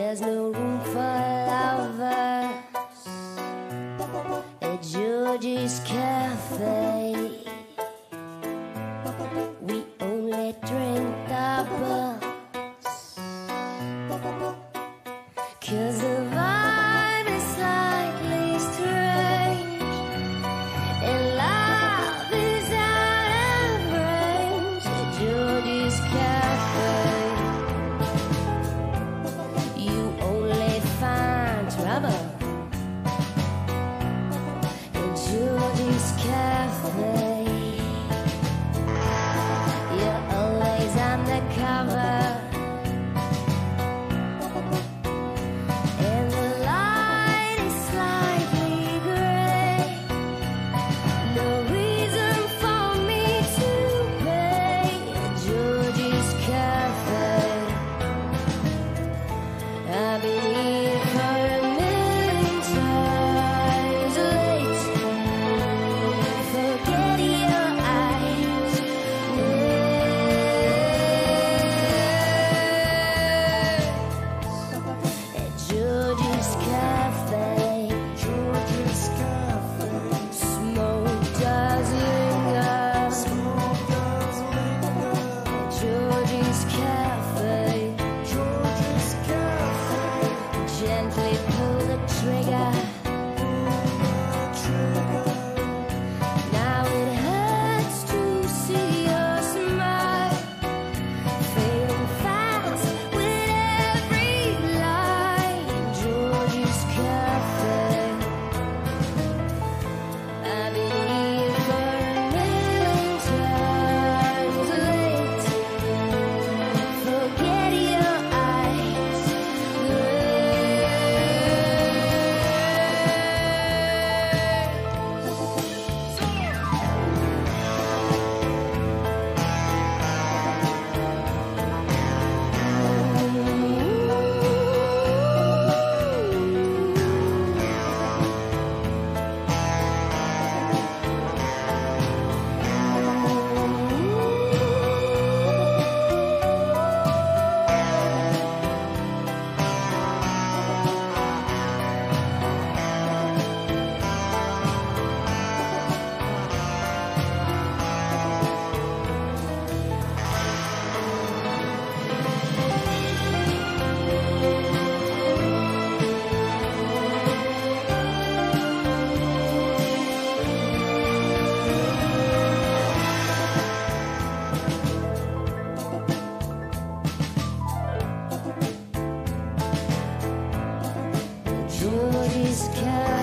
There's no room for lovers at Georgie's Cafe. We only drink the books, 'cause the vibe is slightly strange, and love is out of range at Georgie's Cafe. You only find trouble in Georgie's Cafe. You're always undercover, and the light is slightly gray. No reason for me to pay at Georgie's Cafe. I've been here for a million times late. Forget your eyes. At Georgie's Cafe, Georgie's Cafe, smoke does linger. Smoke does linger. At Georgie's Cafe, Georgie's Cafe, gently pull the trigger. Now it hurts to see your smile, fading fast with every line. Georgie's Cafe. I've been here for a million times late. Forget your eyes. Georgie's Cafe.